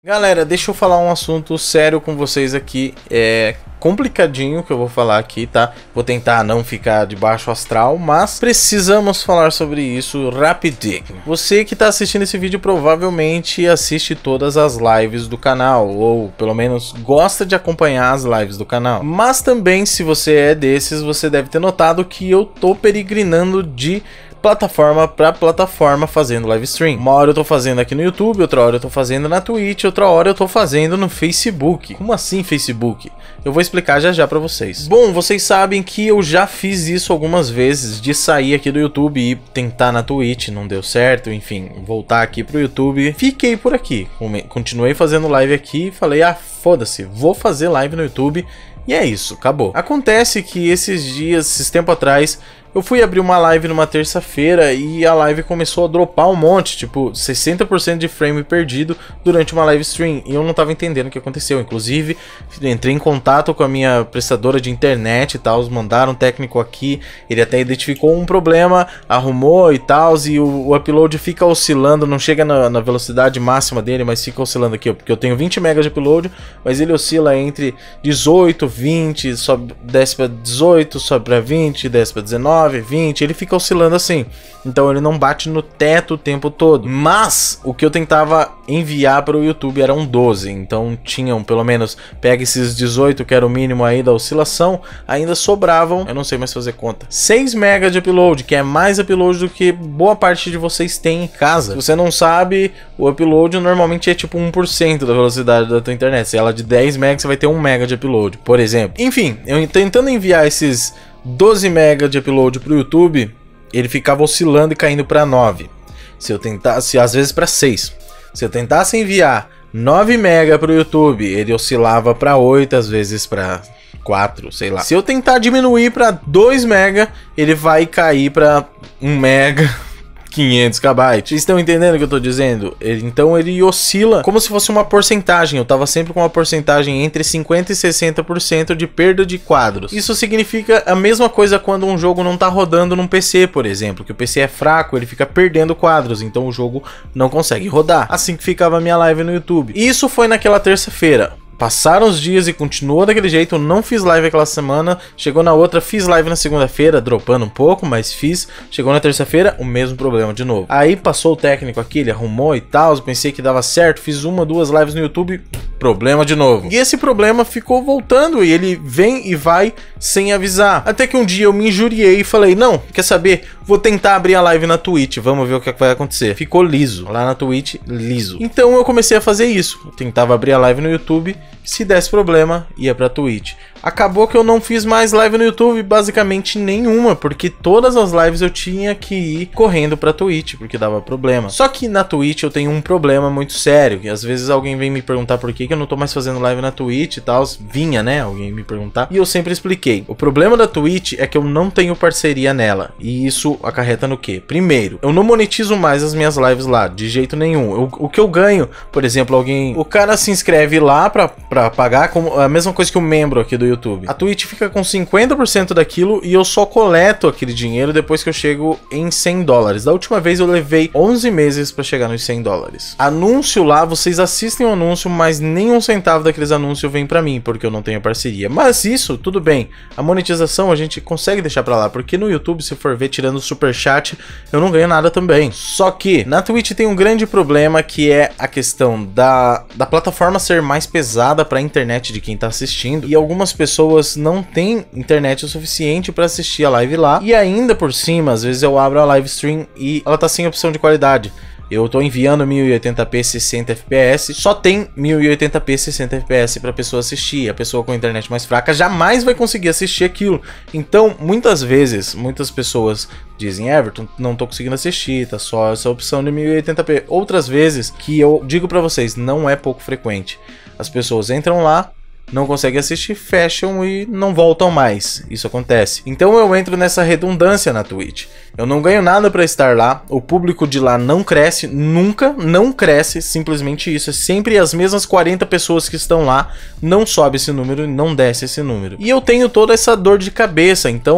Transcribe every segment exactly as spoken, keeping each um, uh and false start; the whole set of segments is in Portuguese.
Galera, deixa eu falar um assunto sério com vocês aqui. É complicadinho que eu vou falar aqui, tá? Vou tentar não ficar de baixo astral, mas precisamos falar sobre isso rapidinho. Você que tá assistindo esse vídeo provavelmente assiste todas as lives do canal, ou pelo menos gosta de acompanhar as lives do canal. Mas também, se você é desses, você deve ter notado que eu tô peregrinando de plataforma para plataforma fazendo live stream. Uma hora eu tô fazendo aqui no YouTube, outra hora eu tô fazendo na Twitch, outra hora eu tô fazendo no Facebook. Como assim Facebook? Eu vou explicar já já pra vocês. Bom, vocês sabem que eu já fiz isso algumas vezes, de sair aqui do YouTube e tentar na Twitch, não deu certo, enfim, voltar aqui pro YouTube. Fiquei por aqui, continuei fazendo live aqui e falei, ah, foda-se, vou fazer live no YouTube. E é isso, acabou. Acontece que esses dias, esses tempo atrás, eu fui abrir uma live numa terça-feira e a live começou a dropar um monte, tipo sessenta por cento de frame perdido durante uma live stream. E eu não tava entendendo o que aconteceu. Inclusive, entrei em contato com a minha prestadora de internet e tal, mandaram um técnico aqui, ele até identificou um problema, arrumou e tal, e o, o upload fica oscilando, não chega na, na velocidade máxima dele, mas fica oscilando aqui, ó, porque eu tenho vinte megas de upload, mas ele oscila entre dezoito, vinte, sobe, desce pra dezoito, sobe pra vinte, desce pra dezenove, vinte, ele fica oscilando assim, então ele não bate no teto o tempo todo. Mas o que eu tentava enviar para o YouTube eram doze, então tinham pelo menos, pega esses dezoito que era o mínimo aí da oscilação, ainda sobravam, eu não sei mais fazer conta, seis megas de upload, que é mais upload do que boa parte de vocês tem em casa. Se você não sabe, o upload normalmente é tipo um por cento da velocidade da tua internet. Se ela é de dez megas, você vai ter um mega de upload, por exemplo. Enfim, eu tentando enviar esses doze megas de upload pro YouTube, ele ficava oscilando e caindo para nove. Se eu tentasse, às vezes para seis. Se eu tentasse enviar nove megas pro YouTube, ele oscilava para oito, às vezes para quatro, sei lá. Se eu tentar diminuir para dois megas, ele vai cair para um mega, quinhentos kbytes. Vocês estão entendendo o que eu tô dizendo? Ele, então ele oscila como se fosse uma porcentagem. Eu tava sempre com uma porcentagem entre cinquenta e sessenta por cento de perda de quadros. Isso significa a mesma coisa quando um jogo não tá rodando num P C, por exemplo, que o P C é fraco, ele fica perdendo quadros, então o jogo não consegue rodar. Assim que ficava a minha live no YouTube. Isso foi naquela terça-feira. Passaram os dias e continuou daquele jeito, eu não fiz live aquela semana, chegou na outra, fiz live na segunda-feira, dropando um pouco, mas fiz, chegou na terça-feira, o mesmo problema de novo. Aí passou o técnico aqui, ele arrumou e tal, eu pensei que dava certo, fiz uma, duas lives no YouTube, problema de novo. E esse problema ficou voltando e ele vem e vai sem avisar. Até que um dia eu me injuriei e falei, não, quer saber, vou tentar abrir a live na Twitch, vamos ver o que vai acontecer. Ficou liso, lá na Twitch, liso. Então eu comecei a fazer isso, eu tentava abrir a live no YouTube, se desse problema, ia pra Twitch. Acabou que eu não fiz mais live no YouTube, basicamente nenhuma, porque todas as lives eu tinha que ir correndo pra Twitch, porque dava problema. Só que na Twitch eu tenho um problema muito sério, que às vezes alguém vem me perguntar por que que eu não tô mais fazendo live na Twitch e tal, vinha, né, alguém me perguntar, e eu sempre expliquei. O problema da Twitch é que eu não tenho parceria nela, e isso acarreta no quê? Primeiro, eu não monetizo mais as minhas lives lá, de jeito nenhum. Eu, o que eu ganho, por exemplo, alguém, o cara se inscreve lá pra, pra pagar, como a mesma coisa que o membro aqui do YouTube. A Twitch fica com cinquenta por cento daquilo e eu só coleto aquele dinheiro depois que eu chego em cem dólares. Da última vez eu levei onze meses para chegar nos cem dólares. Anúncio lá, vocês assistem o anúncio, mas nenhum centavo daqueles anúncios vem para mim, porque eu não tenho parceria. Mas isso, tudo bem. A monetização a gente consegue deixar para lá, porque no YouTube, se for ver, tirando o superchat, eu não ganho nada também. Só que na Twitch tem um grande problema, que é a questão da, da plataforma ser mais pesada para a internet de quem tá assistindo, e algumas pessoas não têm internet o suficiente para assistir a live lá, e ainda por cima, às vezes eu abro a live stream e ela tá sem opção de qualidade. Eu tô enviando mil e oitenta p sessenta F P S, só tem mil e oitenta p sessenta F P S pra pessoa assistir. A pessoa com a internet mais fraca jamais vai conseguir assistir aquilo. Então, muitas vezes, muitas pessoas dizem, Everton, não tô conseguindo assistir, tá só essa opção de mil e oitenta p. Outras vezes, que eu digo pra vocês, não é pouco frequente. As pessoas entram lá, não conseguem assistir, fecham e não voltam mais. Isso acontece. Então eu entro nessa redundância na Twitch. Eu não ganho nada para estar lá, o público de lá não cresce, nunca, não cresce, simplesmente isso. É sempre as mesmas quarenta pessoas que estão lá, não sobe esse número e não desce esse número. E eu tenho toda essa dor de cabeça, então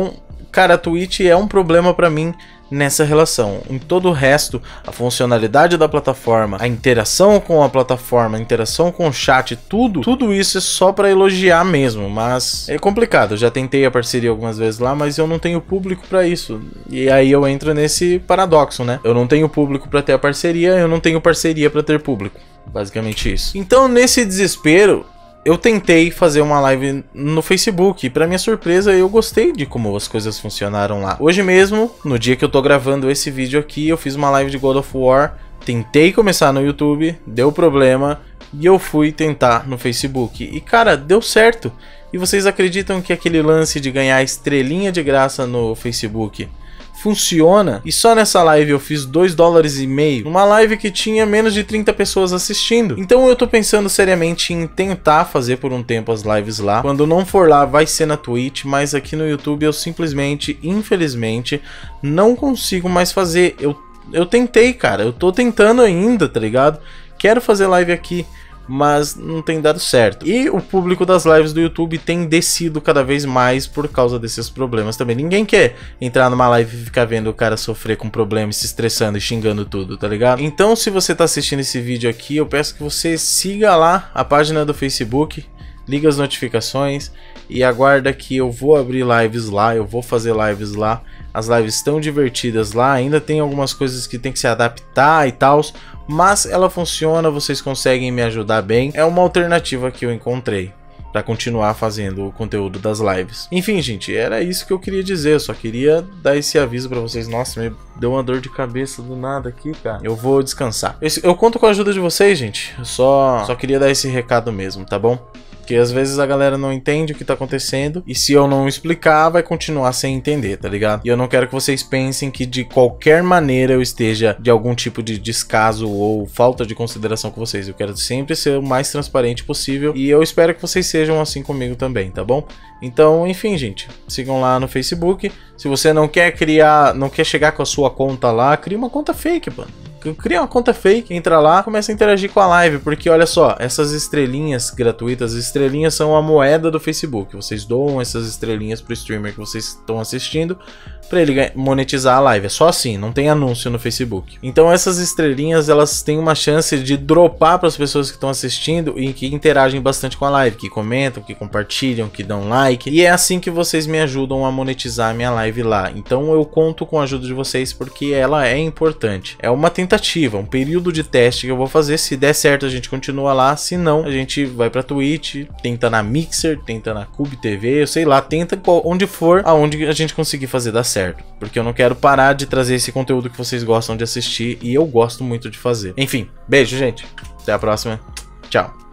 cara, a Twitch é um problema pra mim nessa relação. Em todo o resto, a funcionalidade da plataforma, a interação com a plataforma, a interação com o chat, tudo, tudo isso é só pra elogiar mesmo, mas é complicado. Eu já tentei a parceria algumas vezes lá, mas eu não tenho público pra isso. E aí eu entro nesse paradoxo, né? Eu não tenho público pra ter a parceria, eu não tenho parceria pra ter público. Basicamente isso. Então, nesse desespero, eu tentei fazer uma live no Facebook e, pra minha surpresa, eu gostei de como as coisas funcionaram lá. Hoje mesmo, no dia que eu tô gravando esse vídeo aqui, eu fiz uma live de God of War, tentei começar no YouTube, deu problema, e eu fui tentar no Facebook. E, cara, deu certo. E vocês acreditam que aquele lance de ganhar estrelinha de graça no Facebook funciona? E só nessa live eu fiz dois dólares e meio, numa live que tinha menos de trinta pessoas assistindo. Então eu tô pensando seriamente em tentar fazer por um tempo as lives lá. Quando não for lá, vai ser na Twitch, mas aqui no YouTube eu simplesmente, infelizmente, não consigo mais fazer. Eu, eu tentei, cara, eu tô tentando ainda, tá ligado? Quero fazer live aqui, mas não tem dado certo. E o público das lives do YouTube tem descido cada vez mais por causa desses problemas também. Ninguém quer entrar numa live e ficar vendo o cara sofrer com problemas, se estressando e xingando tudo, tá ligado? Então, se você tá assistindo esse vídeo aqui, eu peço que você siga lá a página do Facebook, liga as notificações e aguarda que eu vou abrir lives lá, eu vou fazer lives lá. As lives estão divertidas lá, ainda tem algumas coisas que tem que se adaptar e tal, mas ela funciona, vocês conseguem me ajudar bem. É uma alternativa que eu encontrei para continuar fazendo o conteúdo das lives. Enfim, gente, era isso que eu queria dizer. Eu só queria dar esse aviso para vocês. Nossa, me deu uma dor de cabeça do nada aqui, cara. Eu vou descansar. Eu, eu conto com a ajuda de vocês, gente. Eu só, só queria dar esse recado mesmo, tá bom? Porque às vezes a galera não entende o que tá acontecendo, e se eu não explicar, vai continuar sem entender, tá ligado? E eu não quero que vocês pensem que de qualquer maneira eu esteja de algum tipo de descaso ou falta de consideração com vocês. Eu quero sempre ser o mais transparente possível, e eu espero que vocês sejam assim comigo também, tá bom? Então, enfim, gente, sigam lá no Facebook. Se você não quer criar, não quer chegar com a sua conta lá, cria uma conta fake, mano. Cria uma conta fake, entra lá, começa a interagir com a live, porque olha só, essas estrelinhas gratuitas, as estrelinhas são a moeda do Facebook. Vocês doam essas estrelinhas pro streamer que vocês estão assistindo para ele monetizar a live. É só assim, não tem anúncio no Facebook. Então essas estrelinhas, elas têm uma chance de dropar para as pessoas que estão assistindo e que interagem bastante com a live, que comentam, que compartilham, que dão like. E é assim que vocês me ajudam a monetizar a minha live lá. Então eu conto com a ajuda de vocês porque ela é importante. É uma tentativa, um período de teste que eu vou fazer. Se der certo, a gente continua lá. Se não, a gente vai pra Twitch, tenta na Mixer, tenta na Cube T V, eu sei lá, tenta onde for, aonde a gente conseguir fazer dar certo. Porque eu não quero parar de trazer esse conteúdo que vocês gostam de assistir e eu gosto muito de fazer. Enfim, beijo, gente. Até a próxima. Tchau.